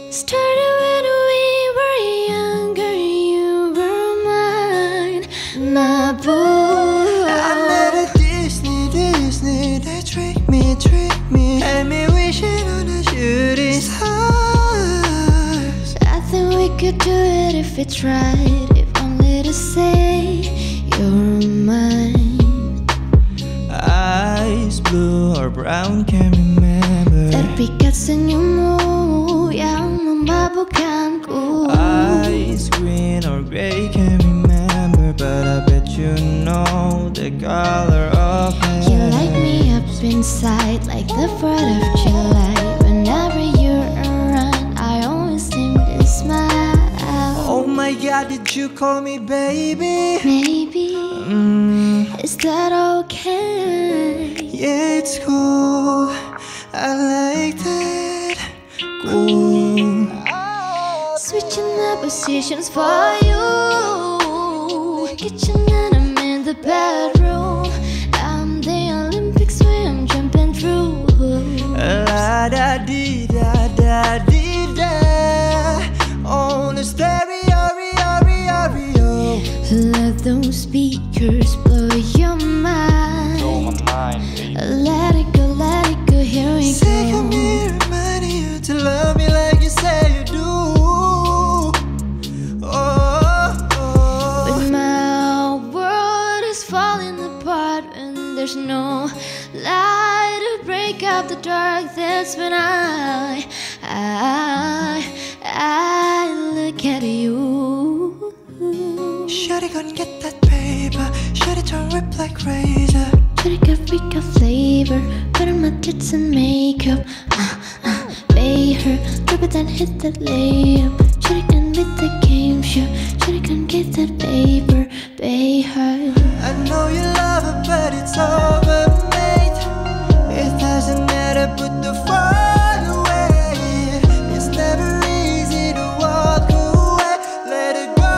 Started when we were younger, you were mine, my boy. I met a Disney, they trick me, had me wishing on a shooting stars. I think we could do it if we tried, if only to say you're mine. Eyes blue or brown, can't remember. Terpikat senyummu yang memabukkanku. Eyes green or gray, can't remember. But I bet you know the color of my You light me up inside like the 4th of July. Whenever you're around, I always seem to smile. Oh my God, did you call me baby? Maybe, is that okay? Yeah, it's cool, I like that. Cool. Switching the positions for you. Kitchen and I'm in the bedroom. I'm the Olympic swim jumping through. La da dee da da dee da. On the stereo, rio. Let those speakers blow your mind. Blow my mind, baby. Let it go, here we Sick of go. me reminding you to love me like you say you do. But my world is falling apart and there's no light to break up the dark. That's when I look at you. Shawty gon' get that paper. Shawty turn rip like razor. Shawty got freak of flavor. Put on my tits and makeup. Pay her, drop it and hit that layup. Shawty can beat the game show. Shawty can get that paper. Pay her. I know you love her, but it's over, mate. It doesn't matter, put the phone away. It's never easy to walk away. Let it go.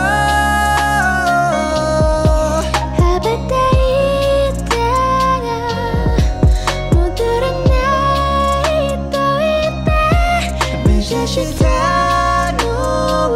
하바다이다가 모두를 날 또 있다. Mission 다 놓아.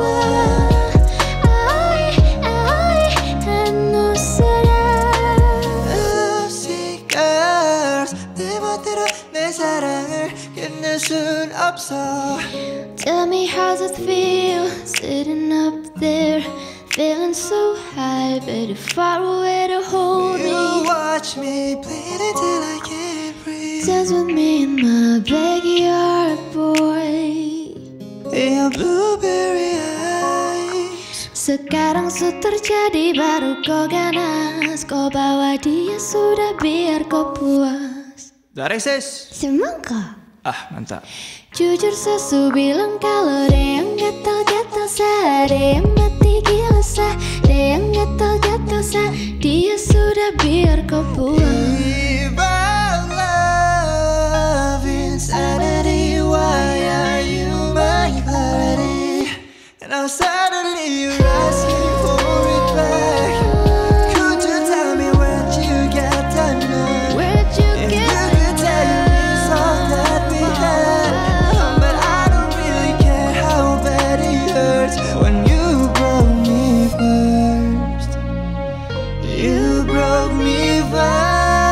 아오이 한 옷으로. Love seekers, 내 멋대로 내 사랑을 끝낼 순 없어. Tell me how's it feel sitting up there, feeling so high, but too far away to hold You me. watch me bleed until I can't breathe. Dance with me in my backyard, boy. Your blueberry eyes. Sekarang su terjadi baru kau ganas. Kau bawa dia sudah biar kau puas. Dari sis. Semangka. Ah, mantap. Jujur sesu bilang kalau ada yang gatal-gatal sah, ada yang mati gila sah, ada yang gatal-gatal sah. Dia sudah biar kau puas. If our love insanity, why are you my clarity? And now suddenly you're asking for it back. Could you tell me where'd you get that night? Where'd you And get you could tell you miss all that we had. But I don't really care how bad it hurts when you broke me first. You broke me first.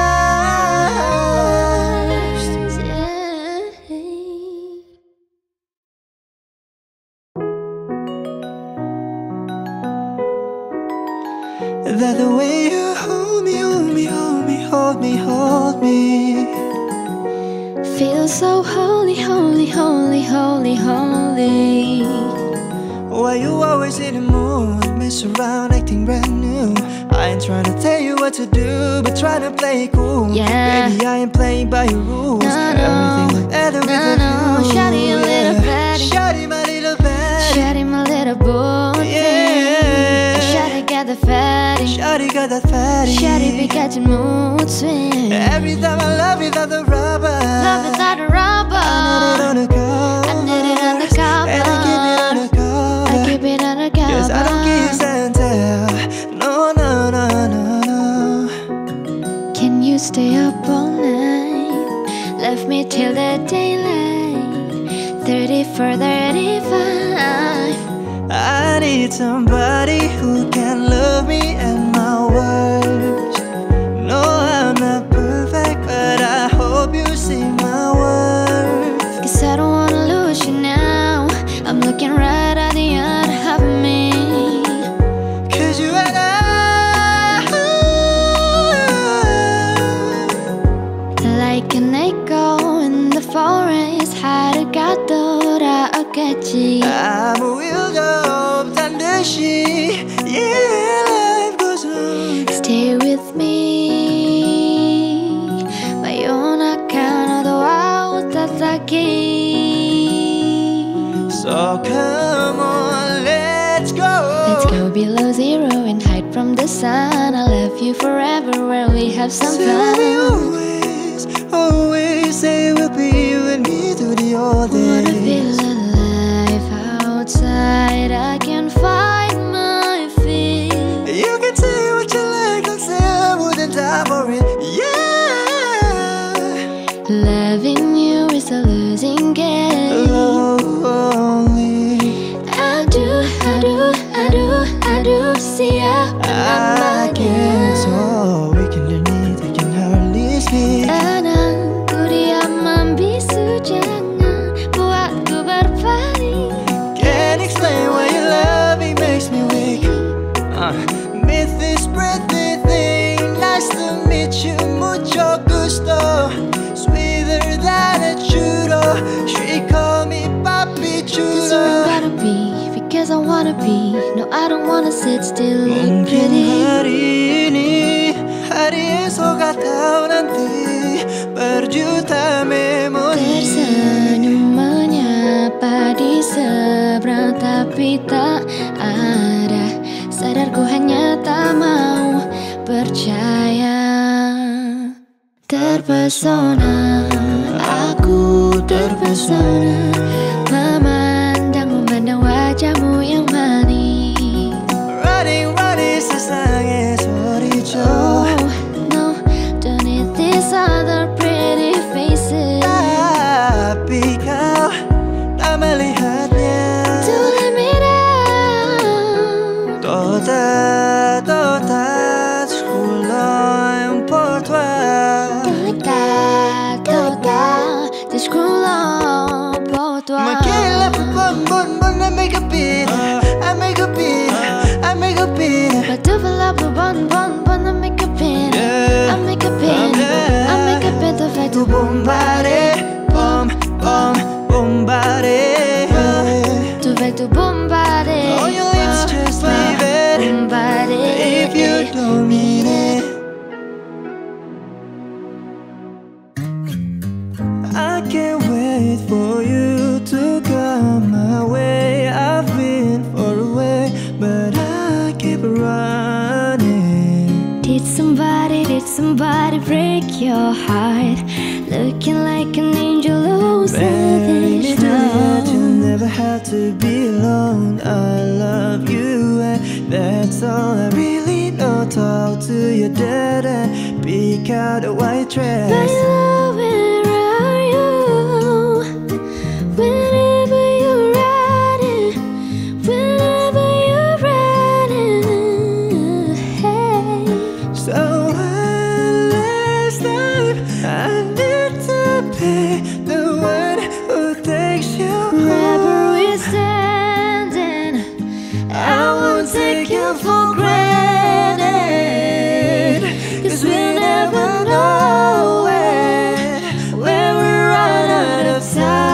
That the way you hold me, hold me. Feel so holy, holy, holy, holy, holy. Why you always in the mood? Mess around acting brand new. I ain't trying to tell you what to do, but trying to play it cool. Yeah. Baby, I ain't playing by your rules. Everything look better with a view. Shawty, a little fatty. Shawty, my little baddie. Shawty, my little boy. Yeah. Shawty got the fatty. Shawty got that fatty. Shawty be catching mood swings. Every time I love without the rubber. Love without a rubber. I need it on the cover. I need it on the cover. And I keep it on the cover. I keep it on the cover. 'Cause I don't kiss and tell. No, no, no, no, no. Can you stay up all night? Left me till the daylight. 34, 35. I need somebody who can love me and my words. No, I'm not perfect, but I hope you see my worth. 'Cause I don't wanna lose you now. I'm looking right at the other half of me. 'Cause you and I like an echo in the forest. 하루가 돌아오겠지. 아무 일도 없단 듯이 Yeah, life goes on. Stay with me. 마요나카 너도 와우 따뜻하게. So come on, let's go. Let's go below zero and hide from the sun. I love you forever where we have some Say we'll be fun. always, always. Say we'll be you and me through the old Wanna days. feel alive outside. I can find my feet. You can say what you like, I'll say I wouldn't die for it. Yeah, Loving you is a losing game. lonely. I do see ya when I'm again. So weekend your knees, I can hardly speak. 난 우리야만 비수잖아. 보았고 barpari. Can't explain why your loving makes me weak. Meet this pretty thing. Nice to meet you, mucho gusto. Sweeter than a churro. She call me papi Cause you chulo. gotta be, because I wanna be. No, I don't wanna sit still, look Mungkin pretty. hari ini hari esok atau nanti berjuta memori. Tersenyum menyapa di seberang tapi tak ada. Sadar ku hanya tak mau percaya. Terpesona, aku terpesona. Memandang wajahmu yang manis. Running, running 세상에 소리쳐. Oh, no, don't need these other pretty faces. Tapi kau tak melihatnya. Don't let me down. Toda, toda sekolah por toi. Total, descrulo por toi. Maquila bon bon bon, I make a beat, I make a beat, I make a beat. But do feel like bon, I make a pin. I make a pin, I make a pin. The fact Tu bombare, bom bom bombare. to fact to bombardé. On your lips, just leave it. Bombardé. If you don't mean it. I can't wait for you to come my way. I've been far away, but I keep running. Did somebody break your heart? Looking like an angel, oh, Baby, savage that you now. never had to be alone. I love you, and that's all I really know. Talk to your dad and pick out a white dress. My love, where are you? Whenever you're riding, whenever you're riding, hey. So one last time, I need to be the one who takes you Wherever home. we're standing, I won't take you for granted, 'cause we never know when we run out of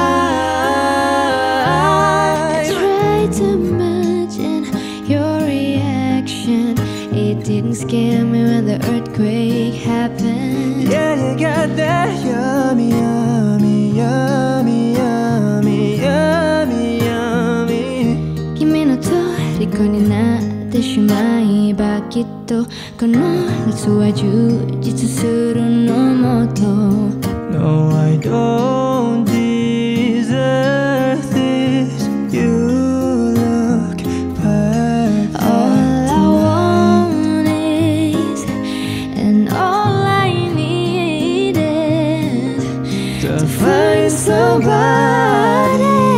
time. try to imagine your reaction. It didn't scare me when the earthquake happened. Yeah, you got that yummy, yummy, yummy, yummy, yummy, yummy. 君の虜になってしまえばきっとこの夏は充実するのもっと No, I don't deserve this. You look perfect. All I want is, and all I need is to find somebody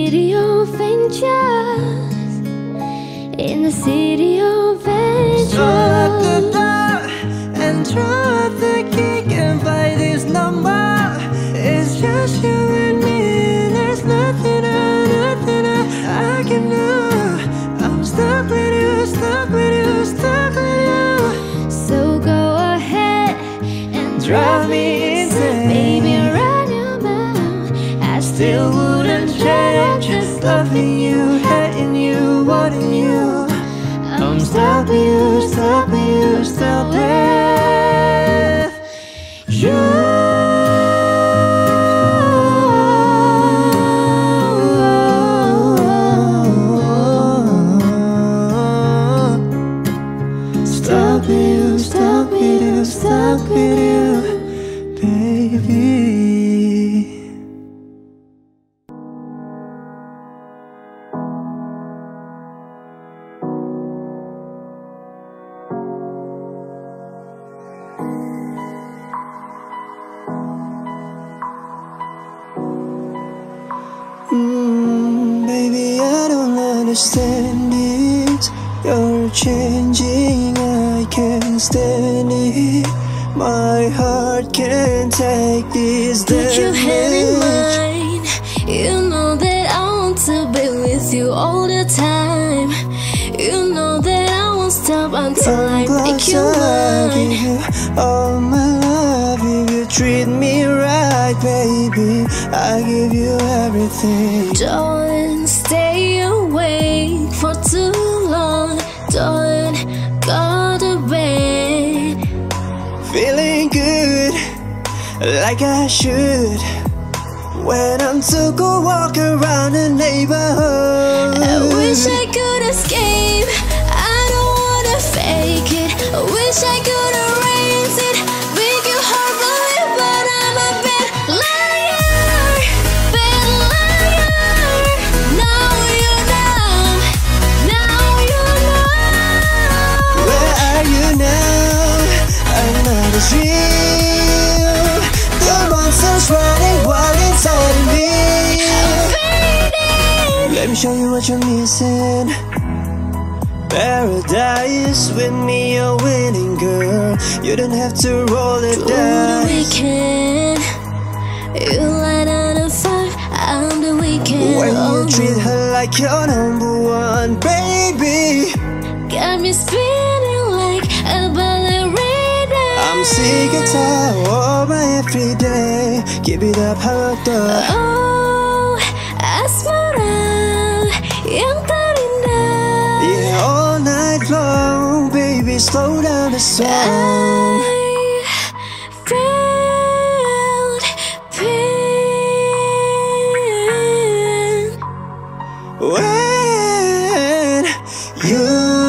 city of angels, in the city of angels. Lock the door and throw out the key. Can't find this number. It's just you and me. There's nothing I can do. I'm stuck with you, stuck with you, stuck with you. So go ahead and Drive me insane. baby, run your mouth. I Still wouldn't change. Just loving you, hating you, wanting you. I'm stuck with you, stuck with you, stuck with you. Stuck with you, stuck with you, stuck with you, baby. Baby, I don't understand it. You're changing, I can't stand it. My heart can't take this Put your hand in damage. mine. You know that I want to be with you all the time. You know that I won't stop until I make you I give mine. you all my love. If you treat me right, baby, I give you everything. Don't stay awake for too long. Don't go to bed. Feeling good, like I should. When I'm too cold, walk around the neighborhood. I wish I could escape. I don't wanna fake it. I wish I could erase it. Make your heart believe, but I'm a bad liar. Bad liar. Now you know. Now you know. Where are you now? I'm not as real. The monster's running wild inside of me. Let me show you what you're missing. Paradise with me, you're winning, girl. You don't have to roll the Through the dice. weekend, you light on a fire. I'm the weekend. When you Oh, treat her like you're number one, baby, got me spinning like a ballerina. I'm sick and tired of my everyday. Keep it up, how about that? Oh, asmara yang terindah. Yeah, all night long, baby, slow down the song. I felt pain When you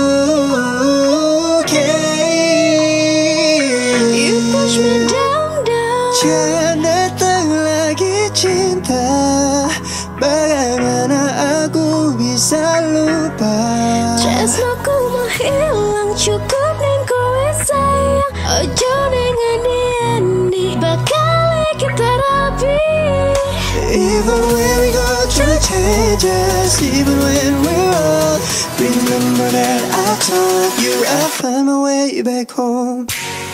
came, you push me down. jangan datang lagi cinta. Bagaimana aku bisa lupa? Tresnoku menghilang, cukup ning kowe sayang. Ojo dengan di bakal kita rapi. Even when we go through changes, even when we're old, remember that I told you I'll find my way back home.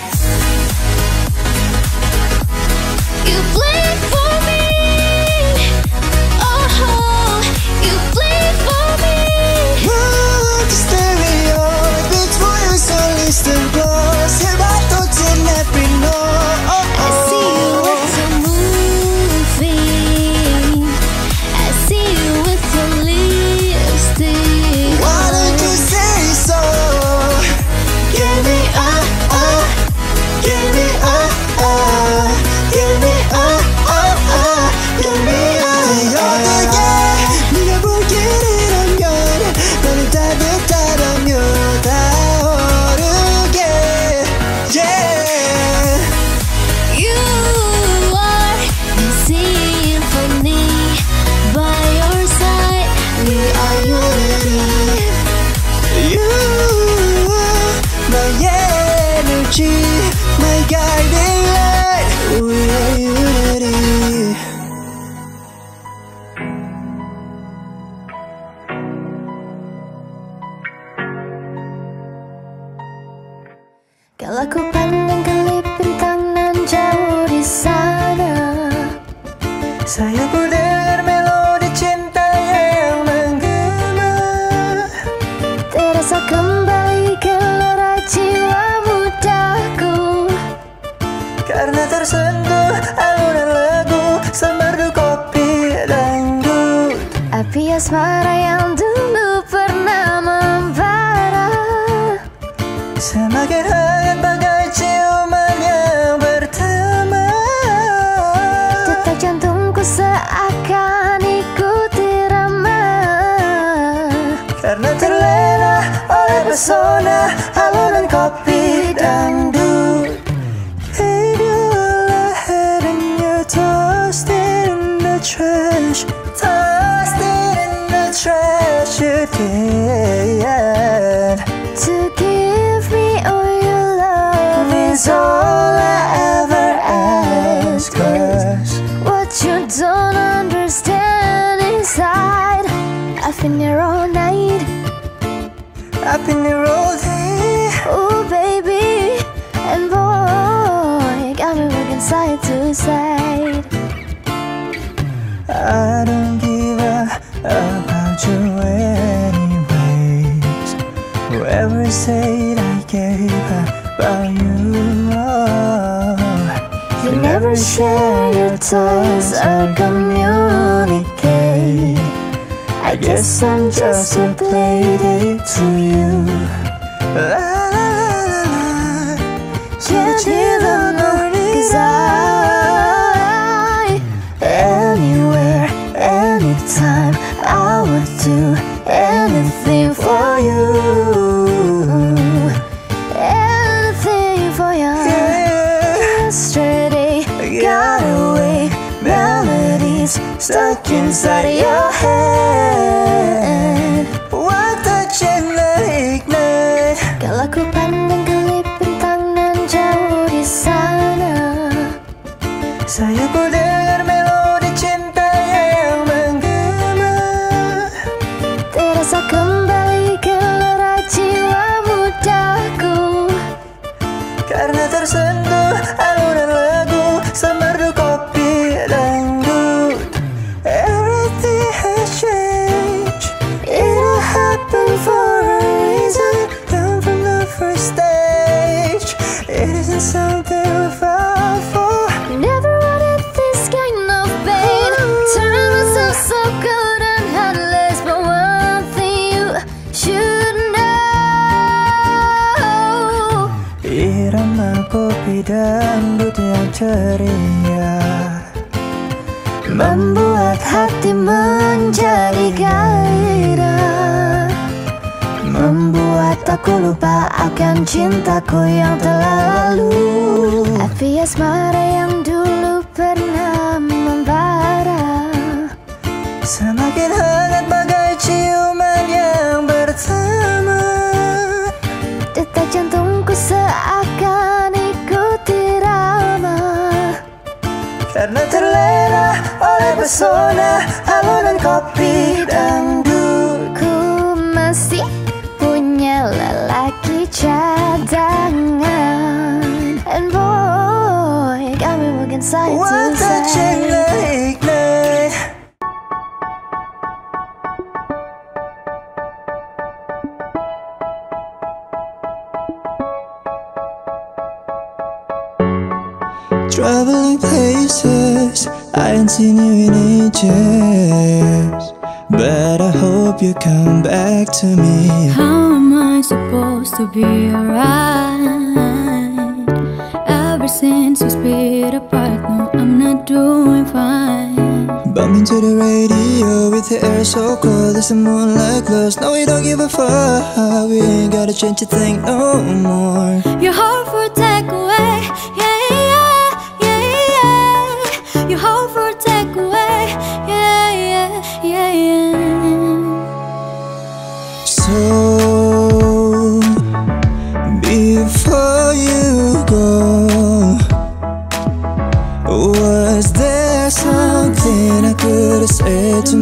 You played for me. Oh, you played for me. Look, the stereo, beats for you, so listen close. Hear my thoughts in every note. I see you with your movie. I see you with your lipstick. Why don't you say so? Give me give me give me Kalau ku pandang kelip bintang nan jauh di sana, sayangku dengar melodi cinta yang menggema, terasa kembali gelora jiwa mudaku, karena tersentuh alunan lagu semerdu kopi dangdut. api asmara yang dulu pernah membara, semakin hangat bagai ciuman yang pertama. detak jantungku seakan ikut irama, karena terlena oleh pesona alunan kopi dangdut. Hey, you ahead and you're tossed in the trash, tossed in the trash again. to give me all your love is all I ever ask. 'Cause what you don't understand inside, I've been here all night, I've been here all day. oh baby, and boy, got me working side to side. I don't give a about you anyways. Whoever said I gave about you more, You never share your toys or communicate. I guess I'm just a playdate to you. la, la, la, la, la. Can't even know, 'cause anywhere, anytime, I would do anything for you. Anything for you. Yeah. Yesterday, got away, melodies stuck inside of your head. What touch and ignite. Kalau ku pandang kelip bintang nan jauh di sana, Sayangku dengar melodi cinta yang menggema, terasa kembali gelora jiwa mudaku, karena tersentuh alunan lagu semerdu kopi dangdut. Everything has changed, it all happened for a reason. down from the first stage. It isn't something we fought for. Never wanted this kind of pain. Turned myself so cold and heartless, but one thing you should know. Irama kopi dangdut yang ceria Membuat hati menjadi gairah, membuat aku lupa akan cintaku yang telah lalu. Api asmara yang dulu pernah membara, semakin hangat bagai ciuman yang pertama. detak jantungku seakan ikut irama, Karena terlena oleh pesona alunan kopi dangdut. ku masih punya lelaki cadangan. And boy, got me working side to What touch side. and ignite. Traveling places I ain't seen you in ages, but I hope you come back to me. How am I supposed to be alright? Ever since we split apart, no, I'm not doing fine. Bumping to the radio with the air so cold as the moonlight glows. No, we don't give a fuck. We ain't gotta change a thing no more. Your heart for takeaway, yeah, yeah, yeah, yeah. Your heart for takeaway, yeah, yeah, yeah, yeah. So before you go, was there something I could have said to make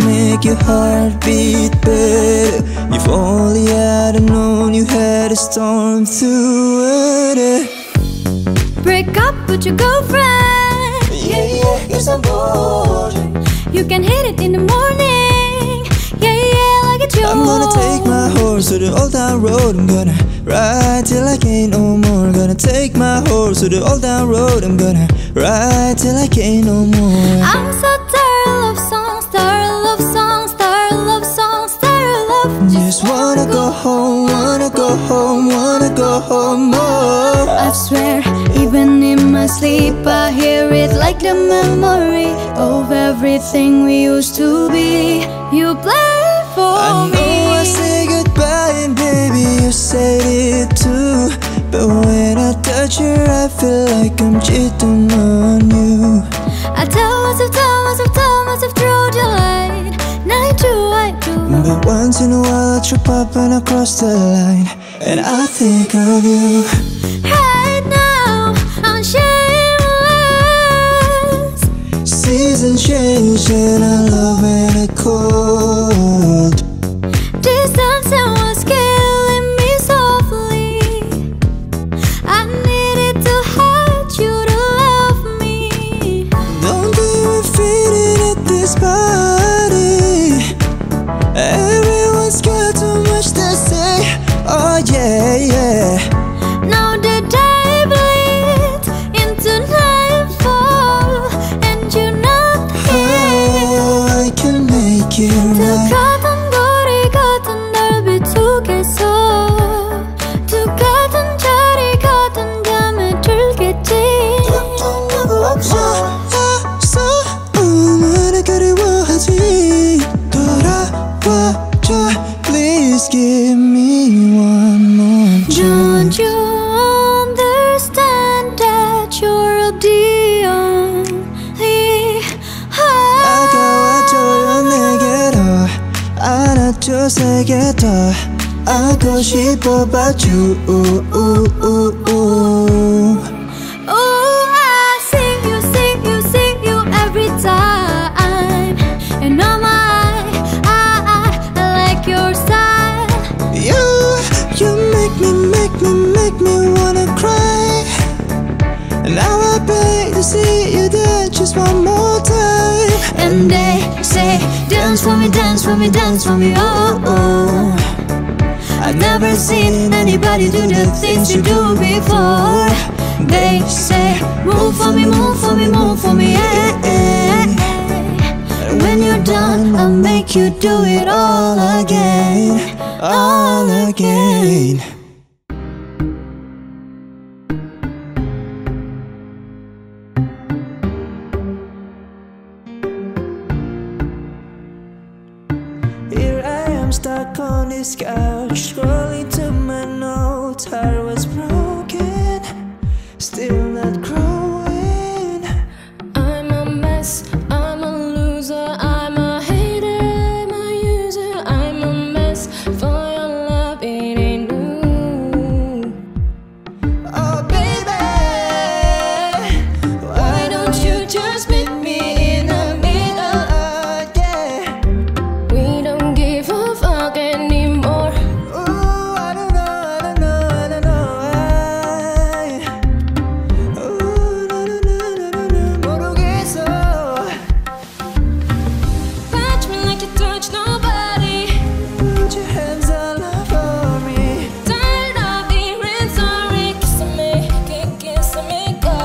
your heart beat better. If only I'd have known you had a storm through it. Break up with your girlfriend. Yeah, yeah, 'cause I'm bored. You can hit it in the morning. Yeah, yeah, like it's yours. I'm gonna take my horse to the old town road. I'm gonna ride till I can't no more. Gonna take my horse to the old town road. I'm gonna ride till I can't no more. I'm so tired of songs, tired of love songs, tired of love songs, tired of love. Just wanna go home, wanna go home, wanna go home more. I swear, even in my sleep I hear it like the memory of everything we used to be. You play for I me. know I say goodbye and baby you said it too. But when I touch her I feel like I'm cheating on you. I tell myself through the light. Now I do. But once in a while I trip up and I cross the line, and I think of you. Right now I'm shameless. Seasons change and I love when it's cold. Distance was killing me softly. I needed to hurt you to love me. Don't get me feeling at this party. Everyone's got too much to say. Oh yeah, yeah. Now the day bleeds into nightfall, and you're not here. Oh, I can make it 두 right. 같은 거리 같은 날 비추겠어. 두 같은 자리 같은 잠에 들겠지. 없어 얼마나 그리워하지. 돌아와줘. Please give me one more Don't chance. you understand that you're the only one? 다가와줘요 내게로. 안아줘 세게 더. 안고 싶어 봐줘. Oh, I see you every time. And oh my, I like your style. You make me wanna cry. Now I beg to see you dance just one more time. And they say, dance for me, dance for me, dance for me, oh, oh. I've never seen anybody do the things you do before. They say, move for me, move for me, move for me, yeah, yeah. When you're done, I'll make you do it all again, All again. Here I am stuck on this couch, scrolling to my notes. Heart was broken, still not growing. I'm a mess, I'm a loser, I'm a hater, I'm a user. I'm a mess for your love, it ain't new. Oh baby, Why don't you just meet me in the middle? yeah. We don't give a fuck anymore. Ooh, I don't know why. Ooh, 모르겠어. Touch me like you touch nobody. Put your hands all over me. Tired of hearing sorry. Kissing me, kissing me, go.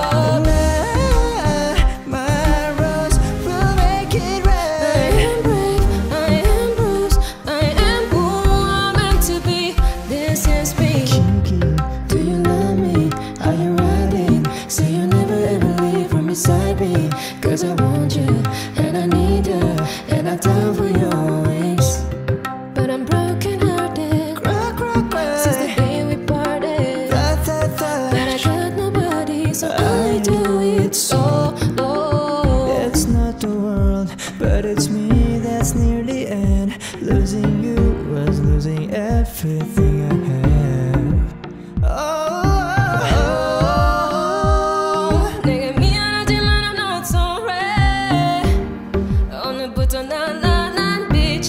My rose will make it I right. am brave, I am bruised, I am who I'm meant to be. This is me. Do you love me? Are you riding? Say you'll never ever leave from beside me. Cause I want you, and I need you, and I die for you always. But I'm broken hearted since the day we parted. But I got nobody, so I do it solo. It's not the world, but it's me that's near the end. Losing you was losing everything I have. 내게 미안하지만 I'm not sorry. 오늘부터 난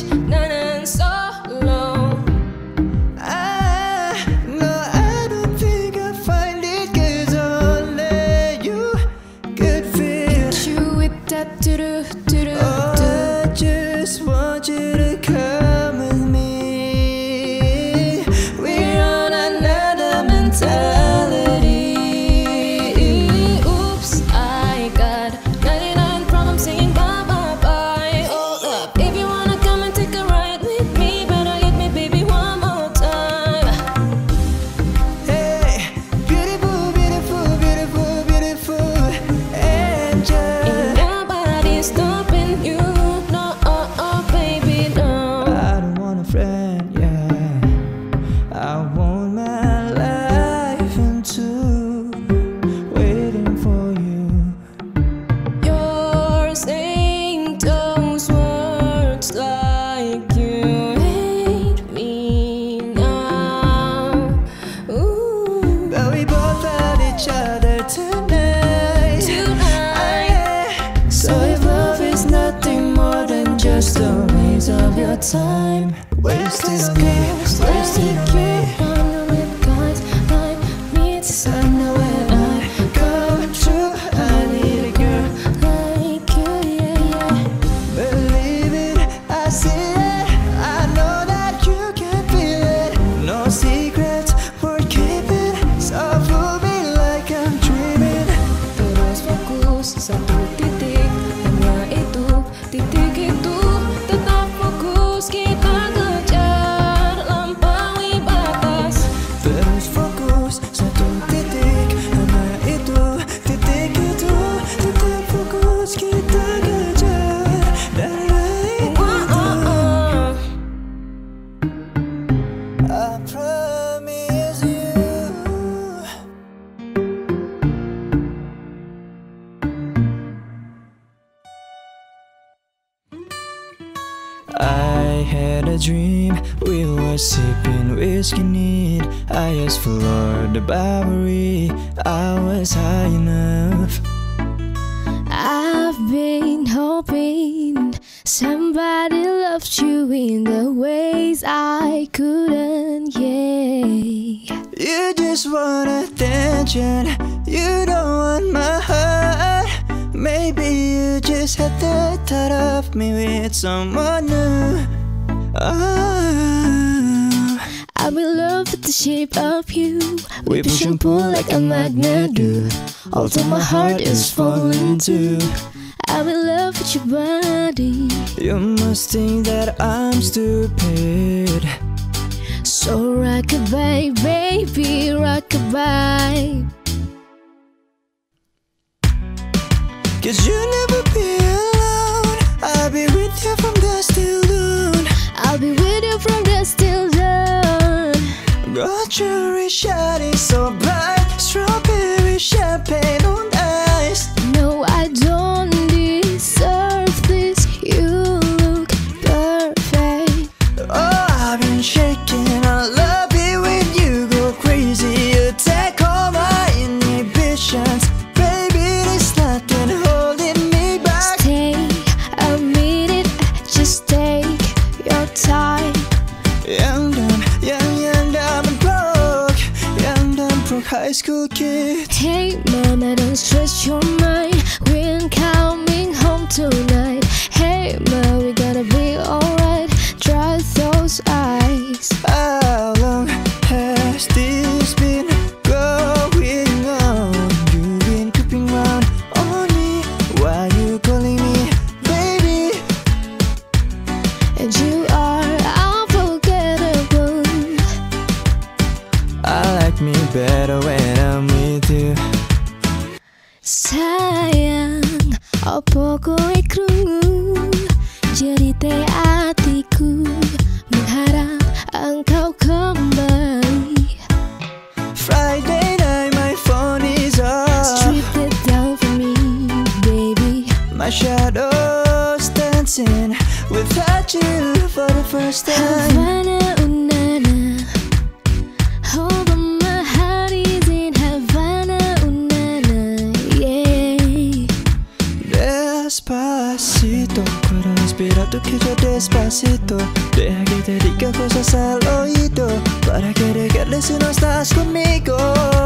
wasting me, wasting me. Running with guys like me to I know when I come true. I need a girl like you, yeah, yeah. Believe it, I see it. I know that you can feel it. No secrets worth keeping. So fool me like I'm dreaming. Terus fokus satu titik, hanya itu, titik itu. Tetap fokus kita kejar, lampaui batas. Terus fokus satu titik, hanya itu, titik itu. Tetap fokus kita kejar dan raih itu. I promise you. I had a dream, we were sipping whiskey neat. I asked for Lord the Bowery, I was high enough. I've been hoping somebody loved you in the ways I couldn't, yeah. You just want attention, you don't want my heart. Maybe you just had the thought of me with someone new. Oh. I'm in love with the shape of you. We push and pull like a magnet do. Although my heart is falling too. I'm in love with your body. You must think that I'm stupid. So rockabye, baby, rockabye. Cause you'll never be alone. I'll be with you from dusk till dawn. I'll be with you from dusk till dawn. Gold jewelry shining so bright, strawberry champagne on ice. No, I don't deserve this. You look perfect. Oh, I've been shaking, I love it when you go crazy. You take all my inhibitions. Baby, there's nothing holding me back. Stay a minute, just take your time. Young, dumb, young, dumb and broke. Young, dumb, broke high school kid. Hey mama, don't stress your mind. We ain't coming home tonight. Hey ma, we gonna be alright. Dry those eyes. How long has this been going on? You've been creeping round on me. Why you calling me baby? And you are unforgettable. I like me better when I'm with you. Sayang, opo kowe krungu jerite atiku, mengharap engkau kembali. Friday night, my phone is off. Strip it down for me, baby. My shadow's dancing without you for the first time. Havana, unana. Oh, but my heart is in Havana, unana. Yeah. Despacito, quiero respirar tu quiero despacito. Deja que te diga cosas al oído, para que regales si no estás conmigo.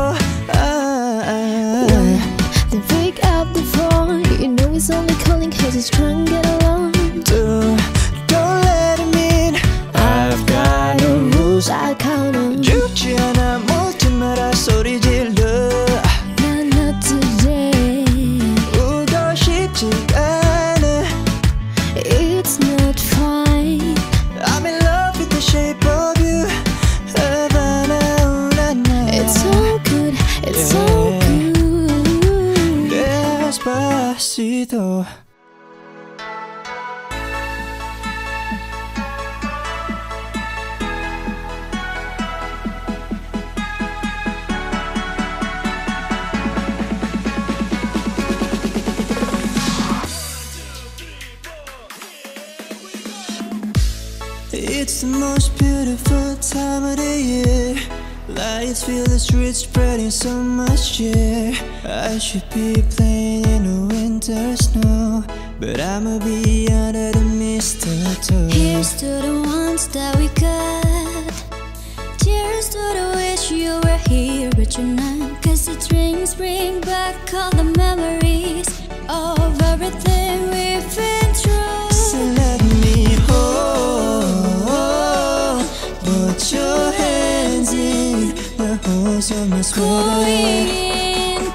One, then pick up the phone. You know he's only calling 'cause he's trying to get along. Two, don't let him in. I've got no rules. I count on 죽지 않아 묻지 마라 소리 질러. not, not today. 우고 싶지 않아. It's not fine. I'm in love with the shape of you. Havana, unana. It's so good, it's so good. Despacito. It's the most beautiful time of the year. Lights fill the streets, spreading so much cheer. I should be playing in the winter snow. but I'ma be under the mistletoe. Here's to the ones that we got. Cheers to the wish you were here but you're not. Cause the drinks bring back all the memories of everything we've been through. So let me hold, put your hands in the holes of my sweater. 고인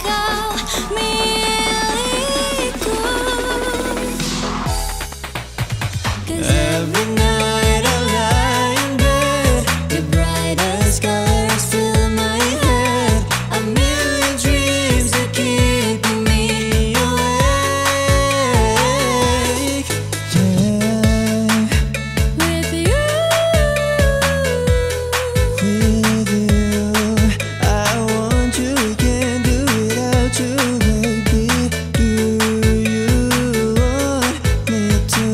밀리고. Every night I lie in bed, the brightest colors fill my head. A million dreams that keep me awake. Yeah, With you, with you, I want you, can't do without you, baby. Do you want me to?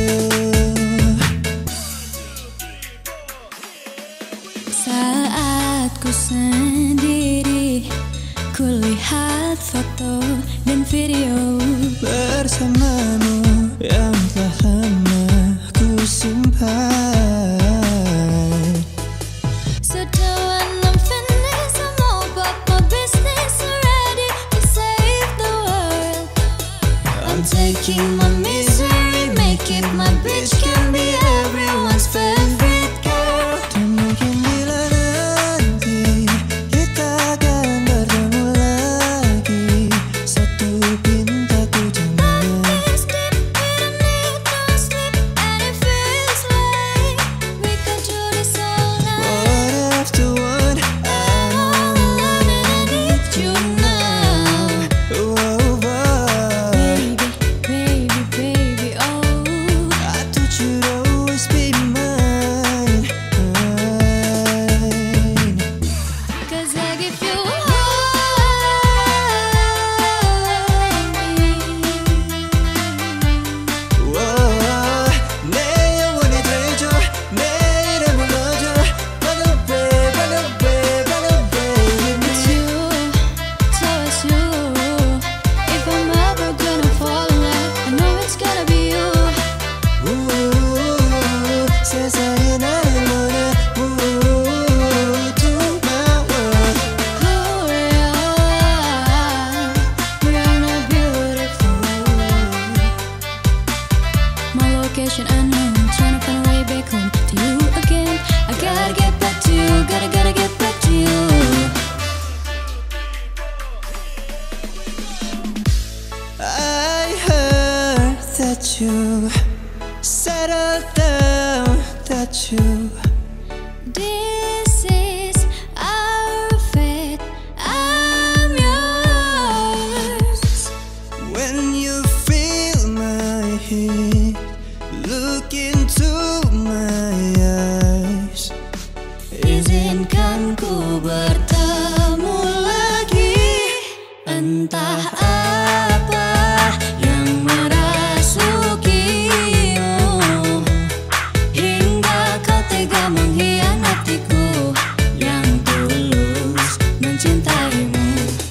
saat ku sendiri, ku lihat foto dan video Bersamamu yang telah lama ku simpan. So when I'm finished, I'm all about my business, ready to save the world. I'm taking my misery, make it my bitch, can be everyone's favorite girl. Dan mungkin bila nanti kita akan bertemu lagi, satu pintaku jangan. This deep, we don't need no sleep, and it feels like we could do this all night. One after one, I'm all alone and I need you now. over. Baby, baby, baby, oh. I thought you'd always be mine. Cause I give you all Whoa, 내 영혼이 되줘, 내 이름을 넣어줘. Run away, run away, run away with It's me. you, so it's you. If I'm ever gonna fall in love, I know it's gonna be you. 세상에 나를 원해. To my world. We're not beautiful. My location unknown, trying to find a way back home to you again. I gotta get back to you, gotta get back to you. I heard that you settled down, that you This is our fate. I'm yours. when you feel my heat, look into my eyes. Izinkan ku bertemu lagi. Entah apa yang merasukimu, hingga kau tega mengkhianatiku yang tulus mencintaimu.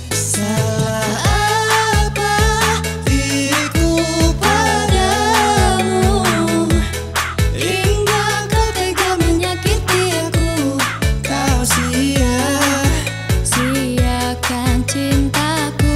Salah apa diriku padamu, Hingga kau tega menyakiti aku, kau sia-siakan cintaku.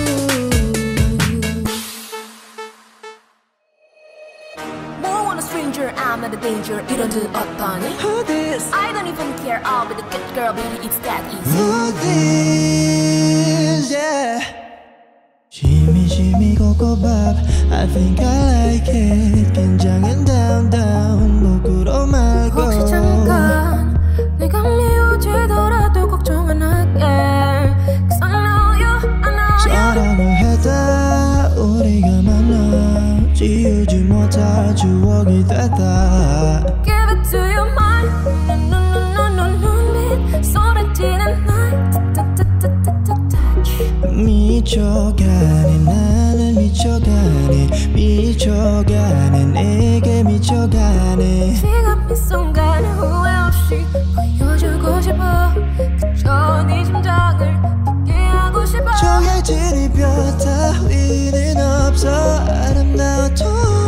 More on a stranger, I'm not a danger. You don't do 어떠니? Who this? I don't even care. I'll be the good girl, baby. It's that easy. Who this? Yeah. Shimmy, shimmy, cocoa bob. I think I like it. 긴장은 down, down. 목으로 말고. 혹시 잠깐 네가 미워지더라도 걱정 안 할게. 'Cause I know you, I know you. 사랑을 했다. 우리가 만나. 지우지 못할 추억이 됐다. Give it to your mind. 눈빛 소리치는 날 touch. 미쳐가네 나는 미쳐가네 미쳐가네 내게 미쳐가네 지금 이 순간 후회 없이 보여주고 싶어. 그저 네 심장을 듣게 하고 싶어. 정해진 이별 따위는 없어 아름다워도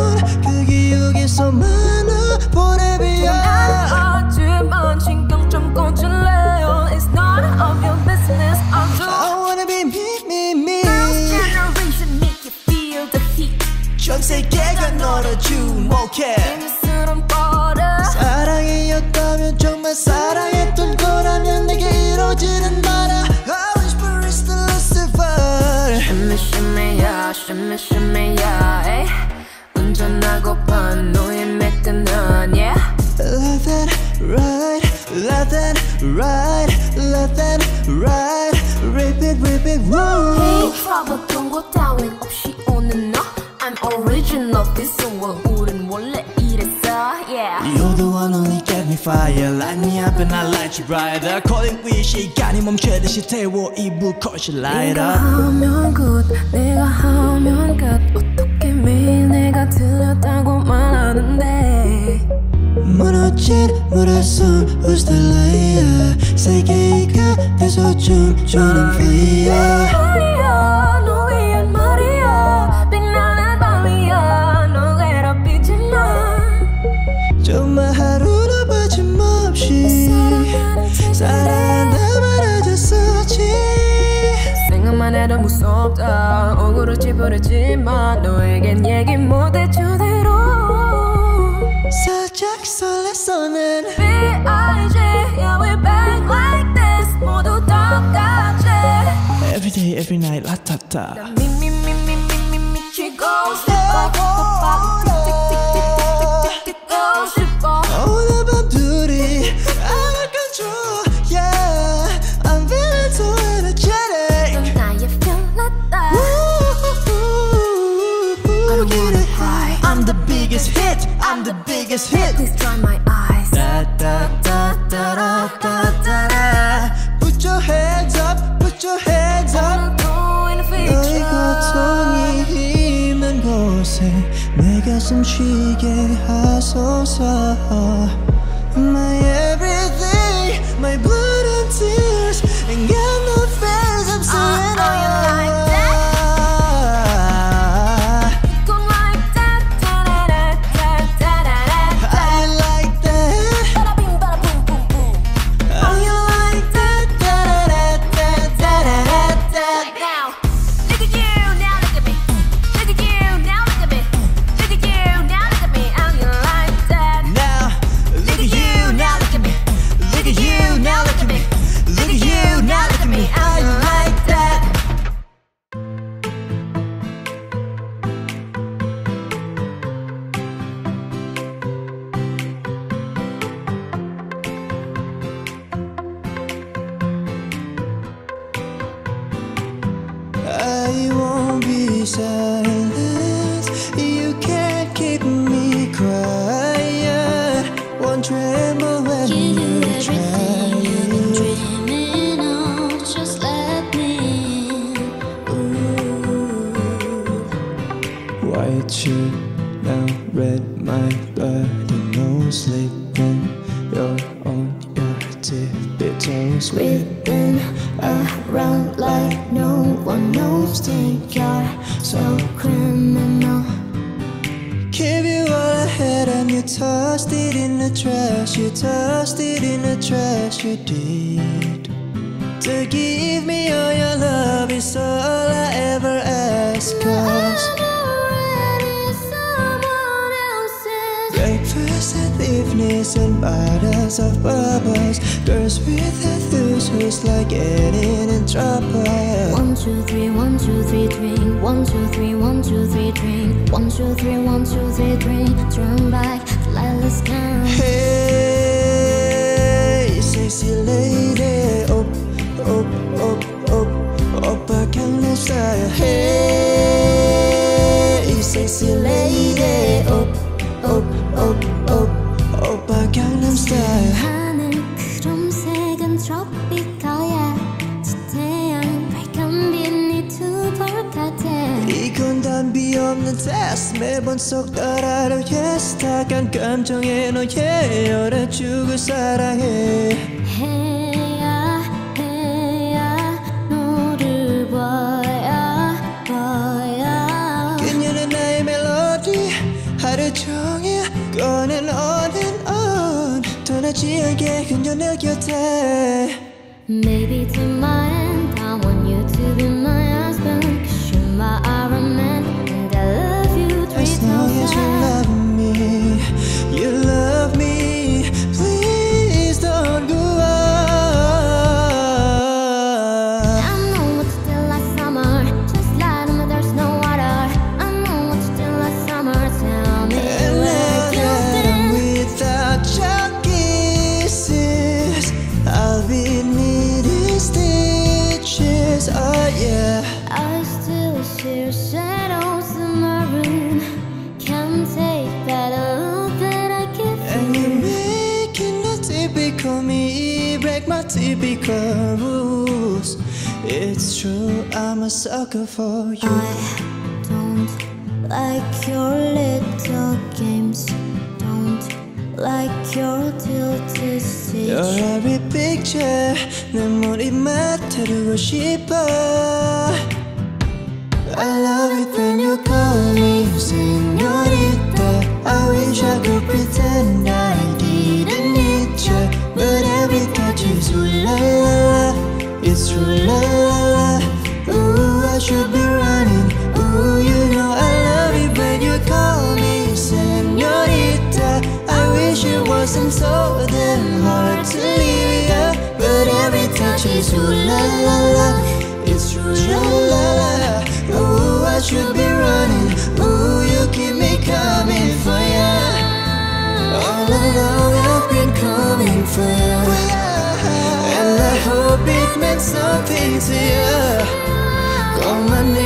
벌써 많아 보내비야 하지만 신경 좀 꺼줄래요 It's none of your business I wanna be me Bounce generation make you feel the heat 전 세계가 너를 주목해 재밌으면 뻗어 사랑이었다면 정말 사랑했던 거라면 내게 이루어지는 말아 I wish for it's the Lucifer shimmy shimmy야 shimmy shimmy야 에이 운전하고픈 너의 매끈한 yeah Left and right left and right left and right repeat woo Hey trouble 경고 따윈 없이 오는 너 I'm original this world 우린 원래 이랬어 yeah You're the one only get me fire Light me up and I light you brighter Calling we 시간이 멈추듯이 태워 이불 컷이 light 내가 up 하면 good 내가 하면 good 어떻게 매일 내가 틀렸다고 말하는데 무너진 물에서 Who's the liar 세계 끝에서 춤추는 player 말이야 너 위한 말이야 빛나는 밤이야 너 괴롭히지마 정말 하루도 빠짐없이 사랑한다 말해줬었지 생각만 해도 무섭다 억울을 찌푸리지만 너에겐 얘기 못해 주대로 살짝 설렜어 B.I.G. Yeah we're back like this 모두 똑같이 Every day every night 라타타 미치고 싶어 틱틱틱틱틱틱틱틱틱고 싶어 오늘 밤 둘이 out of control Yeah I'm feeling so energetic 넌 나의 필라다 I don't wanna cry I'm the biggest hit I'm the biggest hit Please dry my eyes Da da da da da da da da Put your hands up Put your hands up 오늘도 in the 너의 future 고통이 힘든 곳에 내 가슴 쉬게 하소서 My everything My blood and tears Ain't got no fears I'm saying oh, you like Go like that da-da-da-da-da-da-da I like that Bada-bing, bada-boom, boom, boom Oh you like that Da-da-da-da-da-da-da-da Right now Look at you, now look at me Look at you, now look at me Look at you, now look at me Oh you like that Now look at you Now look at me Look at you Now look at me Look at you Now look at me Oh you like that I won't be silent You can't keep me quiet Won't tremble when Give you you everything you've been try dreaming of. Just let me in. Ooh. White shirt now red my body no sleeping You're on your tippy toes Written around like no one knows. Think you're so criminal. Give you all I had and you tossed it in the trash You tossed it in the trash, you did To give me all your love is all I ever ask Cause breakfast at evenings and bottles of bubbles Girls with enthusiasm like getting in trouble 1, 2, 3, 1, 2, 3, drink. 1, 2, 3, 1, 2, 3, drink. 1, 2, 3, 1, 2, 3, drink. Turn back, let's count. Hey, sexy lady, up, up, up, up, oppa Gangnam Style. Hey, sexy lady, up, up, up, up, oppa Gangnam Style. 하늘 크롬색은 트로피컬이야. 태양 빨간 빛이 두벌 같아. 이건 단비 없는 테스트 매번 속 따라로 yes 타간 감정에 너의 열에 죽을 사랑해 해야 너를 봐야 그녀는 나의 멜로디 하루 종일 함께 그녀의 곁에 Maybe to my end, I want you to be my husband. 'Cause you're my Iron Man, and I love you 3 As long as you love me, you love me. Please don't go on. I know it's still like summer, just like when there's no water. I know it's still like summer, tell me And where you stand. without your kisses, I'll be needing stitches. Oh yeah. I still see your shadows in my room. Can't take that love that I give And you're you. making the typical me break my typical rules. It's true, I'm a sucker for you. I don't like your little games. Don't like your tilted stitch. Your every picture 내 머리맡에 두고 싶어. I love it when you call me señorita. I wish I could pretend I didn't need you, but every touch is ooh la la la. It's true la la la. Ooh, I should be running. Ooh, you know I love it when you call me señorita. I wish it wasn't so damn hard to leave you, but every touch is ooh la la la. It's true la la la. Ooh, I should be running. Ooh, you keep me coming for ya. All along I've been coming for ya, and I hope it meant something to you. Call my name.